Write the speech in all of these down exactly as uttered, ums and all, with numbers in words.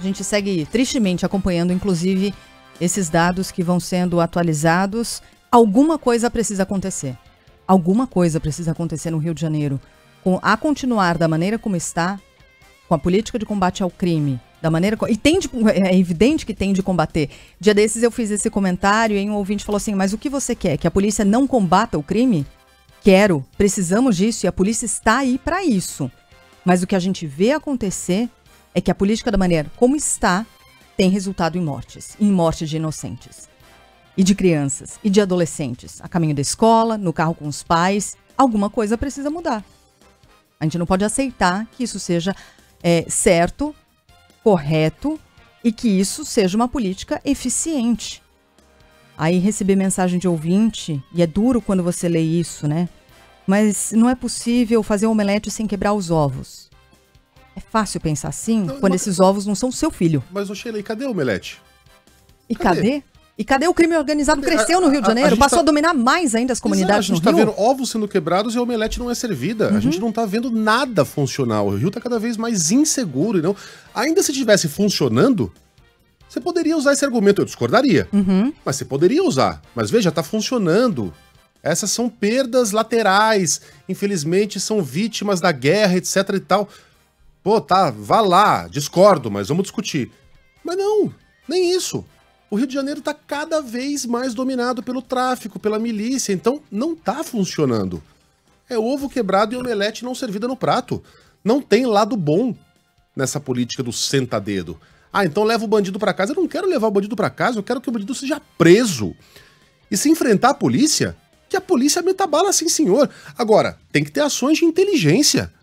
A gente segue tristemente acompanhando, inclusive, esses dados que vão sendo atualizados. Alguma coisa precisa acontecer. Alguma coisa precisa acontecer no Rio de Janeiro. Com, a continuar da maneira como está, com a política de combate ao crime, da maneira e tem de, é evidente que tem de combater. Dia desses eu fiz esse comentário e um ouvinte falou assim, mas o que você quer? Que a polícia não combata o crime? Quero, precisamos disso e a polícia está aí para isso. Mas o que a gente vê acontecer é que a política da maneira como está tem resultado em mortes, em mortes de inocentes. E de crianças, e de adolescentes, a caminho da escola, no carro com os pais. Alguma coisa precisa mudar. A gente não pode aceitar que isso seja é, certo, correto e que isso seja uma política eficiente. Aí receber mensagem de ouvinte, e é duro quando você lê isso, né? Mas não é possível fazer um omelete sem quebrar os ovos. É fácil pensar assim, não, quando mas... esses ovos não são seu filho. Mas, ô Sheila, e cadê o omelete? E cadê? cadê? E cadê o crime organizado? Cadê? Cresceu no Rio de Janeiro, a, a passou tá... a dominar mais ainda as comunidades no Rio. A gente está vendo ovos sendo quebrados e a omelete não é servida. Uhum. A gente não está vendo nada funcional. O Rio está cada vez mais inseguro. E não... Ainda se estivesse funcionando, você poderia usar esse argumento. Eu discordaria. Uhum. Mas você poderia usar. Mas veja, está funcionando. Essas são perdas laterais. Infelizmente, são vítimas da guerra, etc e tal. Pô, tá, vá lá. Discordo, mas vamos discutir. Mas não, nem isso. O Rio de Janeiro está cada vez mais dominado pelo tráfico, pela milícia, então não está funcionando. É ovo quebrado e omelete não servida no prato. Não tem lado bom nessa política do senta-dedo. Ah, então leva o bandido para casa. Eu não quero levar o bandido para casa, eu quero que o bandido seja preso. E se enfrentar a polícia, que a polícia meta bala, sim senhor. Agora, tem que ter ações de inteligência.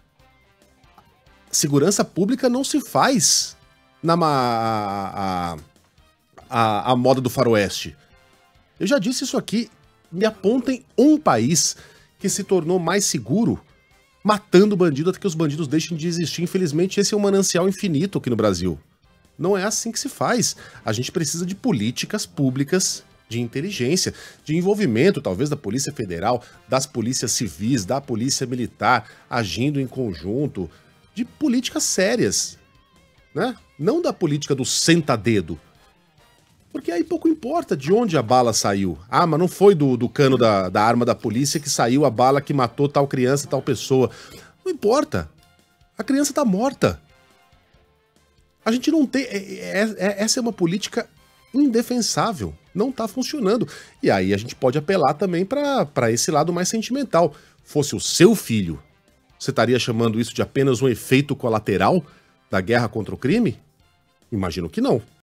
Segurança pública não se faz na... A, a, A, a moda do faroeste. Eu já disse isso aqui, me apontem um país que se tornou mais seguro matando bandido até que os bandidos deixem de existir. Infelizmente, esse é um manancial infinito aqui no Brasil. Não é assim que se faz. A gente precisa de políticas públicas de inteligência, de envolvimento, talvez, da Polícia Federal, das polícias civis, da Polícia Militar, agindo em conjunto, de políticas sérias, né? Não da política do senta-dedo. Porque aí pouco importa de onde a bala saiu. Ah, mas não foi do, do cano da, da arma da polícia que saiu a bala que matou tal criança, tal pessoa. Não importa. A criança tá morta. A gente não tem... É, é, é, essa é uma política indefensável. Não tá funcionando. E aí a gente pode apelar também para esse lado mais sentimental. Fosse o seu filho, você estaria chamando isso de apenas um efeito colateral da guerra contra o crime? Imagino que não.